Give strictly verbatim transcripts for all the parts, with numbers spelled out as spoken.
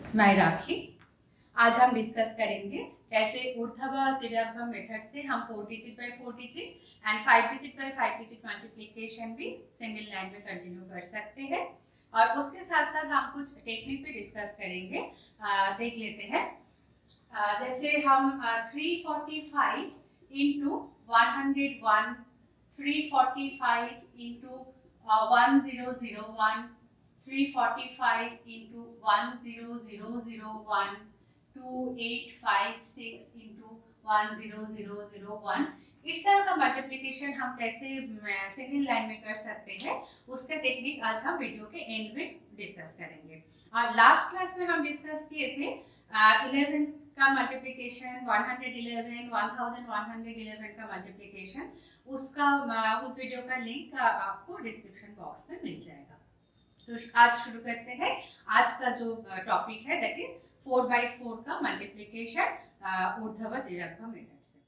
मैं राखी। आज हम डिस्कस करेंगे कैसे ऊर्ध्व तिर्यक मेथड से हम four digit by four digit and five digit by five digit multiplication भी सिंगल लाइन में कंटिन्यू कर सकते हैं। और उसके साथ साथ हम कुछ टेक्निक भी डिस्कस करेंगे। आ, देख लेते हैं। आ, जैसे हम three forty five into one hundred one, three forty five into one zero zero one, three forty five into one zero zero zero one, two eight five six into one zero zero zero one. इस तरह का multiplication हम कैसे single line में कर सकते हैं, उसका टेक्निक आज हम वीडियो के एंड में डिस्कस करेंगे। और लास्ट क्लास में हम डिस्कस किए थे इलेवन का multiplication, one hundred eleven, one thousand one hundred eleven का मल्टीप्लिकेशन। उसका उस वीडियो का लिंक आपको डिस्क्रिप्शन बॉक्स में मिल जाएगा। तो आज शुरू करते हैं। आज का जो टॉपिक है that is four by four का मल्टीप्लिकेशन ऊर्ध्व तिर्यक मेथड से।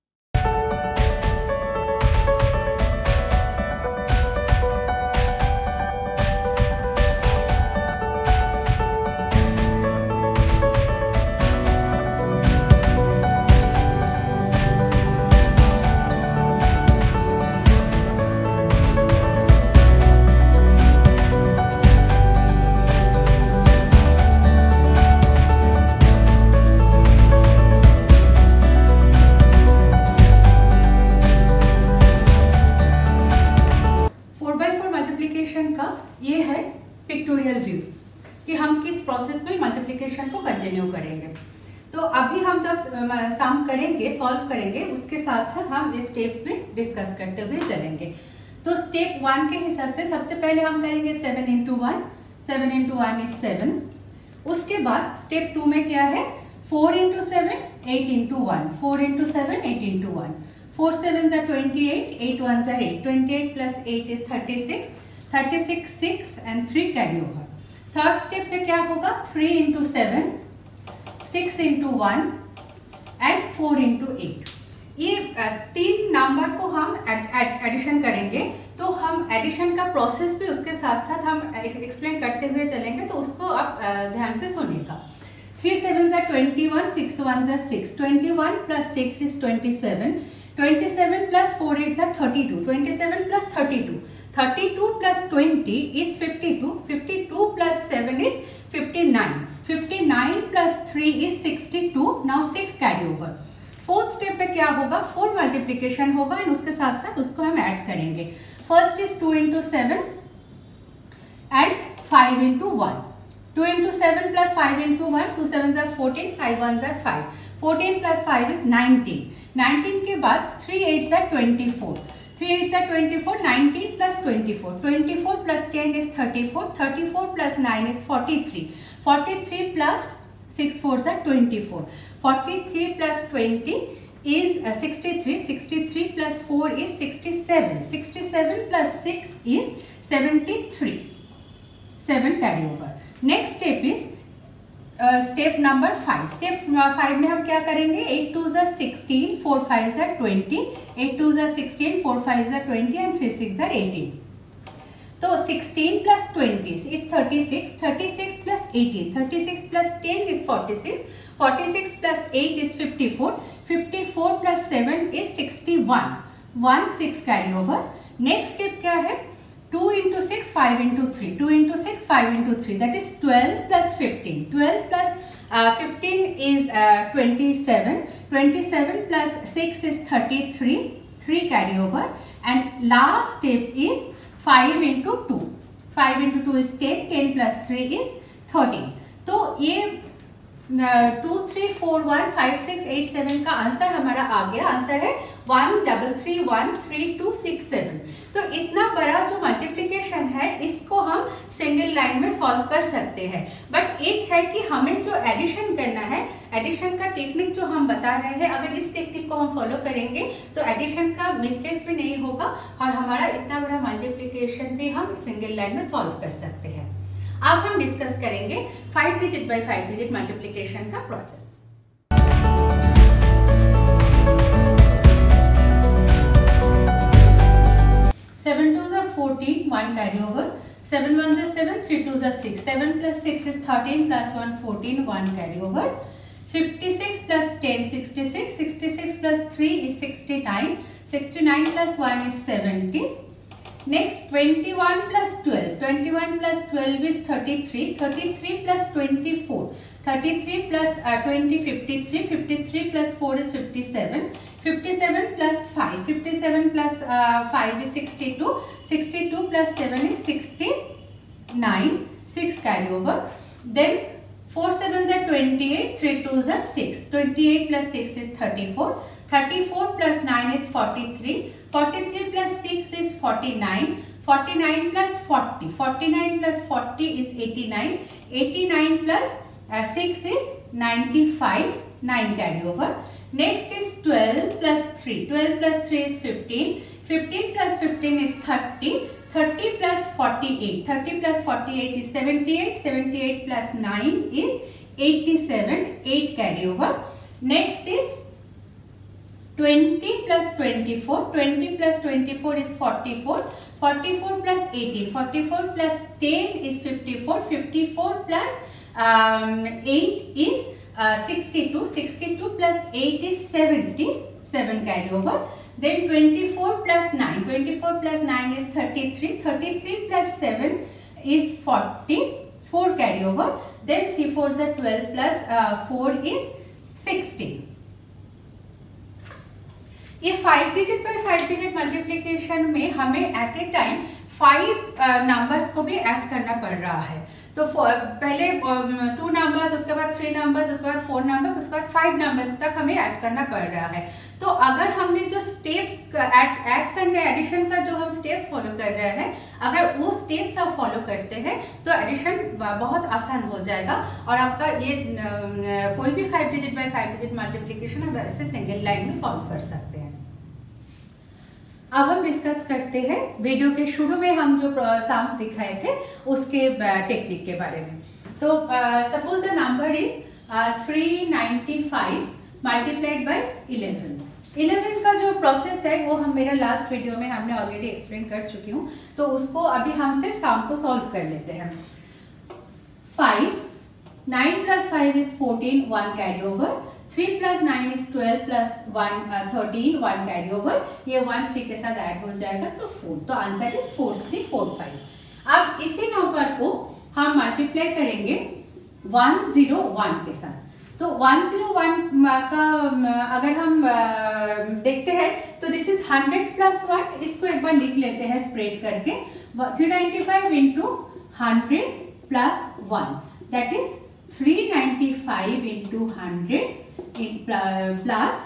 ये है पिक्टोरियल व्यू कि हम किस प्रोसेस में मल्टीप्लिकेशन को कंटिन्यू करेंगे। तो अभी हम जब सम करेंगे, सॉल्व करेंगे, उसके साथ साथ हम स्टेप्स में डिस्कस करते हुए चलेंगे। तो स्टेप वन के हिसाब से सबसे पहले हम करेंगे seven into one, seven into one is seven. उसके बाद स्टेप टू में क्या है, four into seven, eight into one, four into seven, eight into one, four seven ज़ा ट्वेंटी एट, एट वन ज़ा eight, twenty eight plus eight is thirty six, thirty six, six and three carry over. Third step में क्या होगा, three into seven, six into one and four into eight. ये तीन number को हम addition करेंगे। तो हम एडिशन का प्रोसेस भी उसके साथ साथ हम एक्सप्लेन करते हुए चलेंगे, तो उसको आप ध्यान से सुनिएगा। थ्री सेवन ज़ा ट्वेंटी वन, सिक्स वन ज़ा six, twenty one plus six is twenty seven, twenty seven plus four eight ज़ा thirty two, twenty seven plus thirty two, thirty two plus twenty is fifty-two, fifty-two plus seven is fifty-nine, fifty-nine plus three is sixty-two, now six carry over। Fourth step पे क्या होगा, four multiplication होगा and उसके साथ साथ उसको हम add करेंगे। First is two into seven and five into one, two into seven plus five into one, two seven ज़ार फोर्टीन, फाइव वन ज़ार five, fourteen plus five is nineteen, nineteen के बाद थ्री एट ज़ार twenty four, three eight ज़ा twenty four, nineteen plus twenty four, twenty four plus ten is thirty four, thirty four plus nine is forty three, forty three plus six four ज़ा twenty four, forty three plus twenty is sixty three, sixty three plus four is sixty seven, sixty seven plus six is seventy three, seven carry over. Next step is step number five. Step five में हम क्या करेंगे, eight two ज़ा sixteen, four five ज़ा twenty, eight two ज़ा sixteen, four five ज़ा twenty and three six ज़ा eighteen. तो sixteen plus twenty is thirty six, thirty six plus eighteen, thirty six plus ten is forty six, forty six plus eight is fifty four, fifty four plus seven is sixty one, one six carry over. Next step क्या है, two into six, five into three, two into six, five into three, that is twelve plus fifteen, twelve plus fifteen is twenty seven, twenty seven plus six is thirty three, three carry over and last step is five into two, five into two is ten, ten plus three is thirteen. तो ये two three four one five six eight seven का answer हमारा आ गया। Answer है one double three one three two six seven. तो इतना बड़ा जो मल्टीप्लिकेशन है इसको हम सिंगल लाइन में सॉल्व कर सकते हैं। बट एक है कि हमें जो एडिशन करना है, एडिशन का टेक्निक जो हम बता रहे हैं, अगर इस टेक्निक को हम फॉलो करेंगे तो एडिशन का मिस्टेक्स भी नहीं होगा और हमारा इतना बड़ा मल्टीप्लिकेशन भी हम सिंगल लाइन में सॉल्व कर सकते हैं। अब हम डिस्कस करेंगे five digit by five digit multiplication का प्रोसेस। सेवन टू ज़ा fourteen, one carry over, seven ones are seven, three twos are six. seven plus six is thirteen plus one fourteen, one carry over. fifty-six plus ten, sixty-six. sixty-six plus three is sixty-nine. sixty-nine plus one is seventy. Next twenty-one plus twelve. twenty-one plus twelve is thirty-three. thirty-three plus twenty-four. thirty-three plus uh, twenty, fifty-three. fifty-three plus four is fifty-seven. fifty-seven plus five. fifty-seven plus uh, five is sixty-two. sixty-two plus seven is sixty-nine. six carry over. Then four sevens are twenty-eight. three twos are six. twenty-eight plus six is thirty-four. thirty-four plus nine is forty-three. forty-three plus six is forty-nine. forty-nine plus forty. forty-nine plus forty is eighty-nine. eighty-nine plus uh, six is ninety-five. nine carry over. Next is twelve plus three. twelve plus three is fifteen. fifteen plus fifteen is thirty. thirty plus forty-eight. thirty plus forty-eight is seventy-eight. seventy-eight plus nine is eighty-seven. eight carry over. Next is twenty plus twenty-four. twenty plus twenty-four is forty-four. forty-four plus eighteen. forty-four plus ten is fifty-four. fifty-four plus um, eight is uh, sixty-two. sixty-two plus eight is seventy. seven carry over. Then twenty-four plus nine. twenty-four plus nine is thirty-three. thirty-three plus seven is forty. four carry over. Then three fours are twelve plus uh, four is sixteen. ये five digit by five digit multiplication में हमें at a time five numbers को भी add करना पड़ रहा है। तो पहले टू नंबर्स, उसके बाद थ्री नंबर्स, उसके बाद फोर नंबर्स, उसके बाद फाइव नंबर्स तक हमें ऐड करना पड़ रहा है। तो अगर हमने जो स्टेप्स ऐड ऐड करने एडिशन का जो हम स्टेप्स फॉलो कर रहे हैं, अगर वो स्टेप्स आप फॉलो करते हैं तो एडिशन बहुत आसान हो जाएगा और आपका ये कोई भी five digit by five digit multiplication आप ऐसे सिंगल लाइन में सॉल्व कर सकते हैं। अब हम डिस्कस करते हैं वीडियो के शुरू में हम जो साम्स दिखाए थे उसके टेक्निक के बारे में। तो suppose the number is three ninety five multiplied by eleven. Eleven का जो प्रोसेस है वो हम मेरा लास्ट वीडियो में हमने ऑलरेडी एक्सप्लेन कर चुकी हूँ, तो उसको अभी हम सिर्फ साम को सॉल्व कर लेते हैं। Five, nine plus five is fourteen, one carry over. Three plus nine is twelve plus one thirteen, one carry over. ये वन थ्री के साथ ऐड हो जाएगा तो फोर। तो answer is four three four five. अब इसी नंबर को हम मल्टीप्लाई करेंगे वन जीरो वन के साथ। तो वन जीरो वन का अगर हम देखते हैं तो this is hundred plus one. इसको एक बार लिख लेते हैं स्प्रेड करके। Three ninety five into hundred plus one, that is three ninety five into hundred plus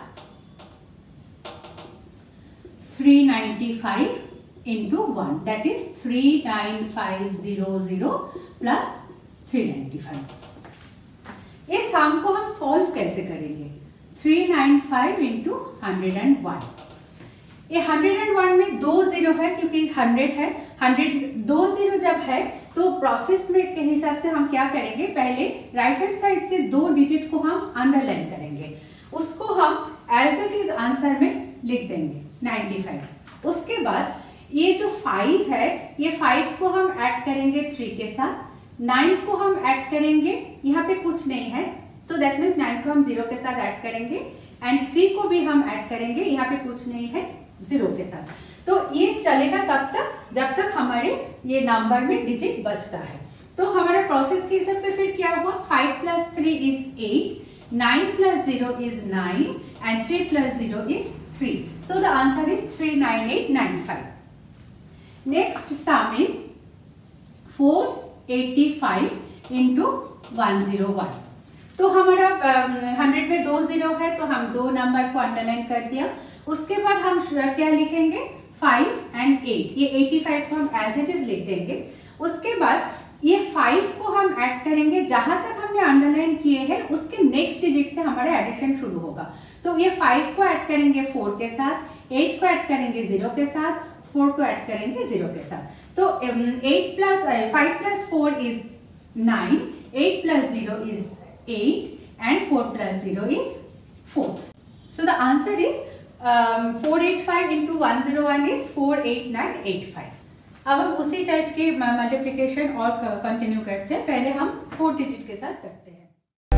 three ninety five into one, that is three nine five zero zero plus three ninety five. इस sum को हम solve कैसे करेंगे? Three nine five into hundred and one. ये hundred and one में दो zero है क्योंकि हंड्रेड है। हंड्रेड दो जीरो जब है तो प्रोसेस में के हिसाब से हम क्या करेंगे, पहले राइट हैंड साइड से दो डिजिट को हम अंडरलाइन करेंगे, उसको हम एज इट इज आंसर में लिख देंगे नाइन्टी फाइव। उसके बाद ये जो फाइव है, ये फाइव को हम ऐड करेंगे थ्री के साथ, नाइन को हम ऐड करेंगे, यहाँ पे कुछ नहीं है तो दैट मीन्स नाइन को हम जीरो के साथ ऐड करेंगे एंड थ्री को भी हम ऐड करेंगे, यहाँ पे कुछ नहीं है जीरो के साथ। तो ये चलेगा तब तक जब तक हमारे ये नंबर में डिजिट बचता है। तो हमारे प्रोसेस के हिसाब से फिर क्या हुआ, five plus three is eight, nine plus zero is nine and three plus zero is three. So the answer is three nine eight nine five. Next sum is four eighty five into one zero one. तो हमारा hundred में दो zero है तो हम दो number को underline कर दिया। उसके बाद हम क्या लिखेंगे, फाइव एंड एट। ये एटी फाइव को हम एज इट इज लिख देंगे। उसके बाद ये फाइव को हम ऐड करेंगे, जहां तक हमने अंडरलाइन किए हैं उसके नेक्स्ट डिजिट से हमारा एडिशन शुरू होगा। तो ये फाइव को ऐड करेंगे फोर के साथ, एट को ऐड करेंगे जीरो के साथ, फोर को ऐड करेंगे जीरो के साथ। तो eight plus five plus four is nine, eight plus zero is eight and four plus zero is four. So the answer is Um, four eighty-five into one oh one is four eight nine eight five. अब हम उसी type के multiplication और continue करते हैं। पहले हम four digit के साथ करते हैं।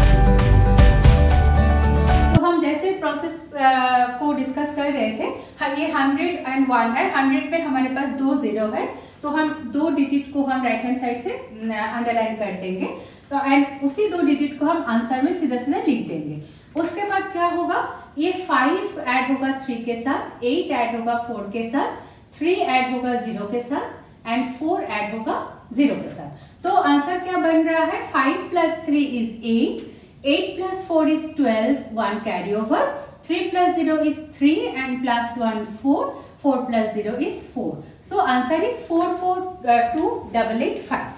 तो हम जैसे प्रोसेस को डिस्कस कर रहे थे, ये हंड्रेड एंड वन है। हंड्रेड पे हमारे पास दो जीरो है, तो हम दो डिजिट को हम राइट हैंड साइड से अंडरलाइन कर देंगे। तो एंड उसी दो डिजिट को हम आंसर में सीधा सीधा लिख देंगे। उसके बाद क्या होगा, ये फाइव ऐड होगा थ्री के साथ, एट ऐड होगा फोर के साथ, थ्री ऐड होगा जीरो के साथ एंड फोर ऐड होगा जीरो के साथ। तो आंसर क्या बन रहा है, five plus three is eight, eight plus four is twelve, one carry over, three plus zero is three and plus one four, four plus zero is four. So answer is four four two double eight five.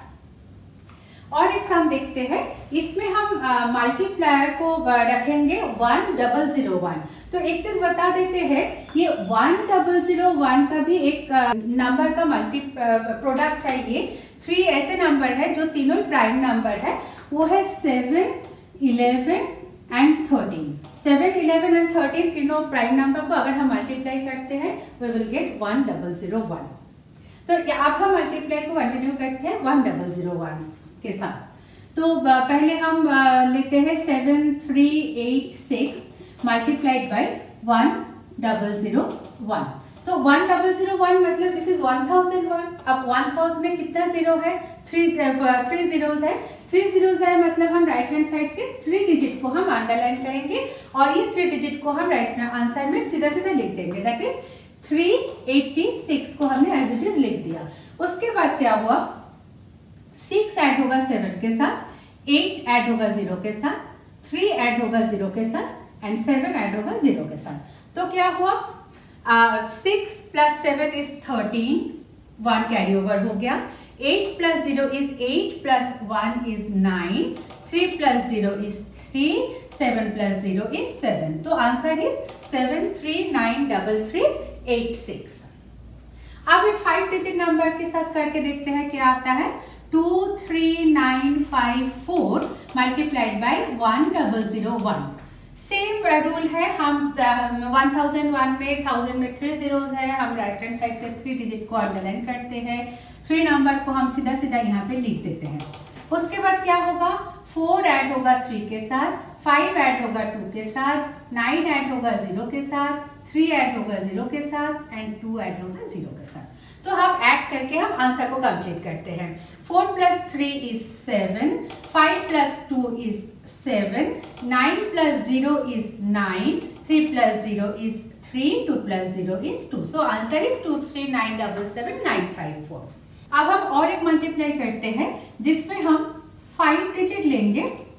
और एक सम देखते हैं, इसमें हम multiplier uh, को रखेंगे one double zero one. तो एक चीज बता देते हैं, ये वन डबल जीरो वन का भी एक नंबर uh, का मल्टी प्रोडक्ट है। ये थ्री ऐसे नंबर है जो तीनों प्राइम नंबर है, वो है seven, eleven and thirteen. Seven, eleven and thirteen तीनों प्राइम नंबर को अगर हम मल्टीप्लाई करते हैं we will get one double zero one. तो अब हम मल्टीप्लाई को कंटिन्यू करते हैं वन डबल जीरो वन के साथ। तो पहले हम लेते हैं seven, three, eight, six multiplied by one double zero one. तो वन डबल जीरो वन मतलब this is one thousand one. अब वन थाउजेंड में कितना जीरो है, थ्री थ्री जीरोस है। थ्री जीरोस है मतलब हम राइट हैंड साइड से थ्री डिजिट को हम अंडरलाइन करेंगे और ये थ्री डिजिट को हम राइट आंसर में सीधा सीधा लिख देंगे। That is three eighty six को हमने एज इट इज लिख दिया। उसके बाद क्या हुआ, सिक्स ऐड होगा सेवन के साथ, एट ऐड होगा जीरो के साथ, थ्री ऐड होगा जीरो के साथ एंड सेवन ऐड होगा जीरो के साथ। तो क्या हुआ, six plus seven is thirteen, one carry over हो गया। Eight plus zero is eight plus one is nine, three plus zero is three, seven plus zero is seven. तो answer is seven three nine double three eight six. अब एक five digit number के साथ करके देखते हैं क्या आता है। Two three nine five four multiplied by one double zero one. Same rule है, हम वन थाउजेंड वन में थाउजेंड में थ्री जीरोस है, हम राइट हैंड साइड से थ्री डिजिट को अंडरलाइन करते हैं, थ्री नंबर को हम सीधा सीधा यहाँ पे लिख देते हैं। उसके बाद क्या होगा, फोर ऐड होगा थ्री के साथ, फाइव ऐड होगा टू के साथ, नाइन ऐड होगा जीरो के साथ, थ्री ऐड होगा जीरो के साथ एंड टू ऐड होगा जीरो के साथ। तो हम ऐड करके हम आंसर को कंप्लीट करते हैं। Four plus three is seven, five plus two is seven, nine plus zero is nine, three plus zero is three, two plus zero is two. So answer is two three nine double seven nine five four. अब हम और एक multiply करते हैं जिसमें हम five digit लेंगे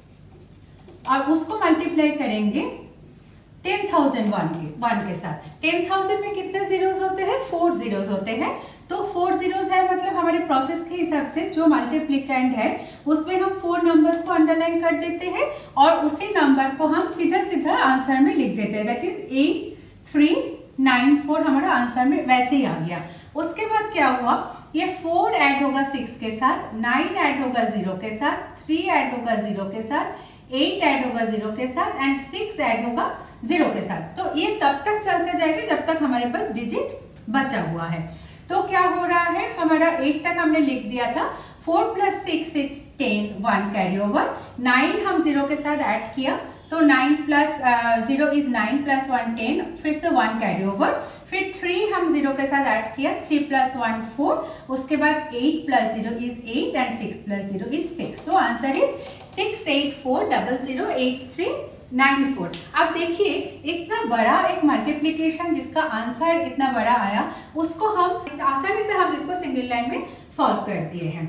और उसको मल्टीप्लाई करेंगे टेन थाउजेंड वन के वन के साथ। टेन थाउजेंड में कितने जीरोस होते हैं, फोर जीरोस होते हैं। तो फोर जीरोस है मतलब हमारे प्रोसेस के हिसाब से जो मल्टीप्लिकेंड है उसमें हम फोर नंबर्स को अंडरलाइन कर देते हैं और उसी नंबर को हम सीधा सीधा आंसर में लिख देते हैं। That is eight three nine four हमारा आंसर में वैसे ही आ गया। उसके बाद क्या हुआ, ये फोर ऐड होगा सिक्स के साथ, नाइन ऐड होगा जीरो के साथ, थ्री ऐड होगा जीरो के साथ, एट ऐड होगा जीरो के साथ एंड सिक्स ऐड होगा जीरो के साथ। तो ये तब तक चलते जाएगा जब तक हमारे पास डिजिट बचा हुआ है। तो क्या हो रहा है, हमारा एट तक हमने लिख दिया था, four plus six is ten, one carry over, nine हम जीरो के साथ ऐड किया तो nine plus zero is nine plus one ten, फिर से वन कैरी ओवर, फिर थ्री हम जीरो के साथ ऐड किया, थ्री प्लस वन फोर, उसके बाद eight plus zero is eight and six plus zero is six. So answer is six eight four double zero eight three nine four. अब देखिए इतना बड़ा एक मल्टीप्लिकेशन जिसका आंसर इतना बड़ा आया, उसको हम आसानी से हम इसको सिंगल लाइन में सॉल्व कर दिए हैं।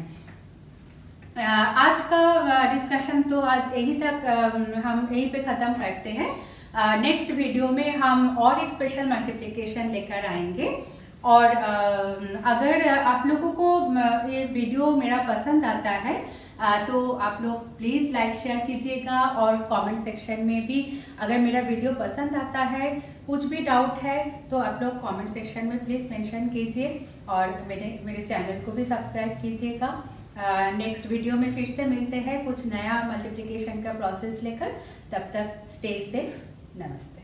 आज का डिस्कशन तो आज यही तक हम यहीं पे ख़त्म करते हैं। नेक्स्ट वीडियो में हम और एक स्पेशल मल्टीप्लिकेशन लेकर आएंगे। और अगर आप लोगों को ये वीडियो मेरा पसंद आता है तो आप लोग प्लीज़ लाइक शेयर कीजिएगा और कमेंट सेक्शन में भी अगर मेरा वीडियो पसंद आता है, कुछ भी डाउट है तो आप लोग कमेंट सेक्शन में प्लीज़ मेंशन कीजिए और मेरे मेरे चैनल को भी सब्सक्राइब कीजिएगा। नेक्स्ट वीडियो में फिर से मिलते हैं कुछ नया मल्टीप्लिकेशन का प्रोसेस लेकर। तब तक स्टे सेफ, नमस्ते।